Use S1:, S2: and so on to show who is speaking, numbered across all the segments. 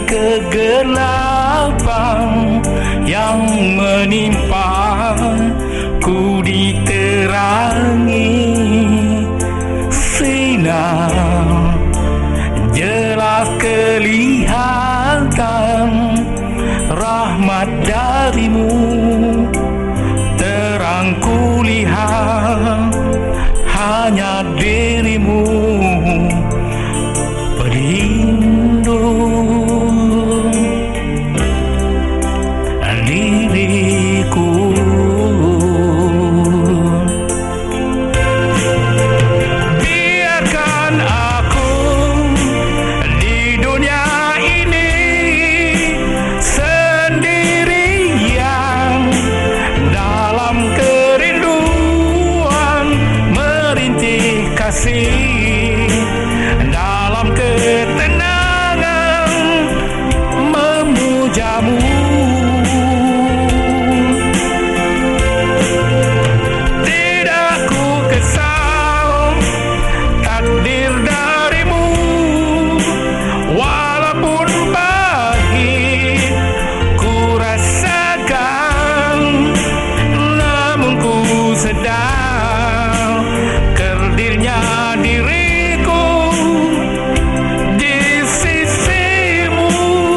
S1: kegelapan yang menimpa ku diterangi sinar, jelas kelihatan rahmat darimu, terang kulihat hanya dirimu pelindung diriku. Biarkan aku di dunia ini sendirian dalam kerinduan merintih kasih, dalam ketenangan memujamu. Tidak ku kesal takdir darimu, walaupun pahit ku rasakan, namun ku sedang kerdirnya diriku di sisimu.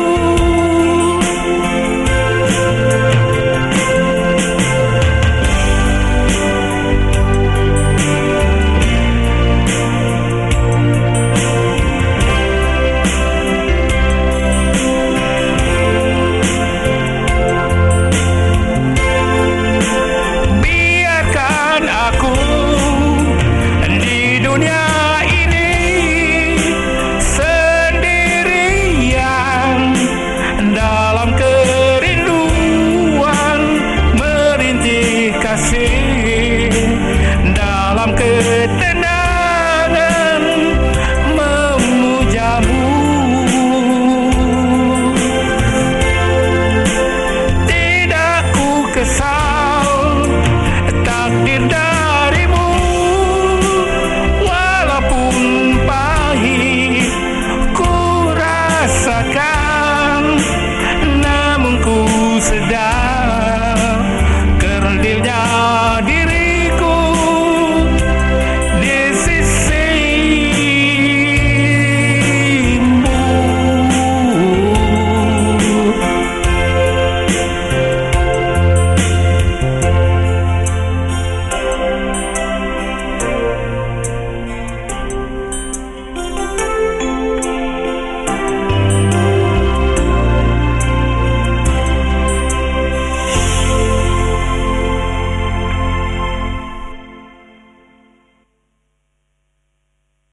S1: Biarkan aku di dunia ini sendirian dalam kerinduan merintih kasih, dalam ketenangan